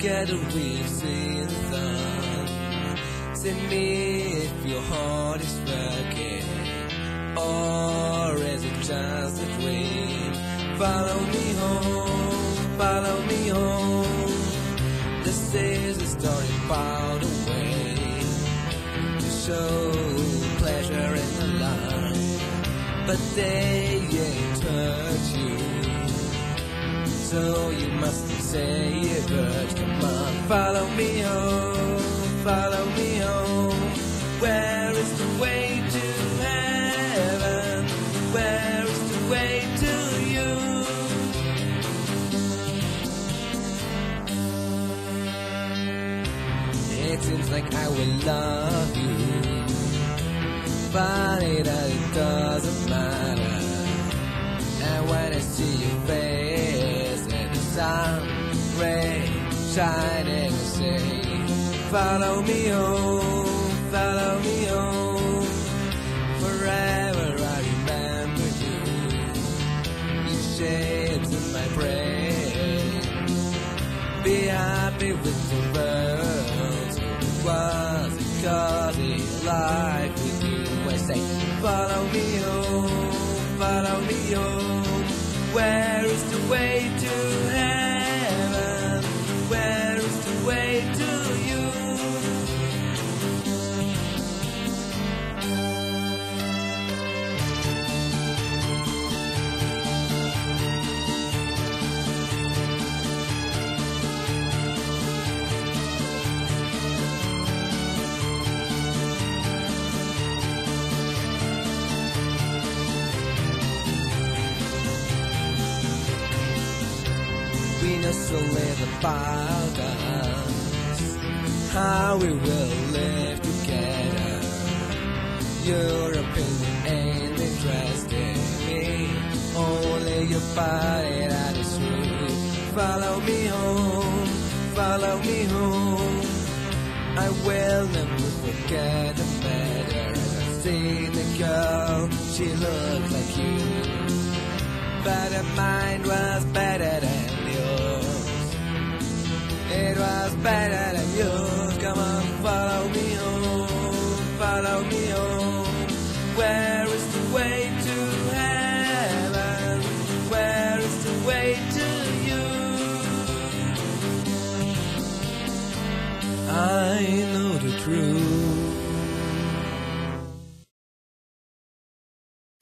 together we've seen the sun. Send me if your heart is working, or is it just a dream? Follow me home, follow me home. This is a story about a way to show pleasure in the life, but they ain't hurt you, so you mustn't say a word. Come on, follow me home, follow me home. Where is the way to heaven? Where is the way to you? It seems like I will love you, funny that it doesn't matter. And when I see your face and the sun ray shining, I say, follow me home, follow me home. Forever I remember you, your shapes in my brain. Be happy with the world, it was a cozy life with you. I say, follow me home, follow me home. Where is the way to heaven? Where is the way to you? We know so little about us, how we will live together. Your opinion ain't interested me, only your body that is true. Follow me home, follow me home. I will never forget the matter as I see the girl, she looked like you, but her mind was better than yours. It was better than yours. Come on, follow me home, follow me home. Where is the way to heaven? Where is the way to you? I know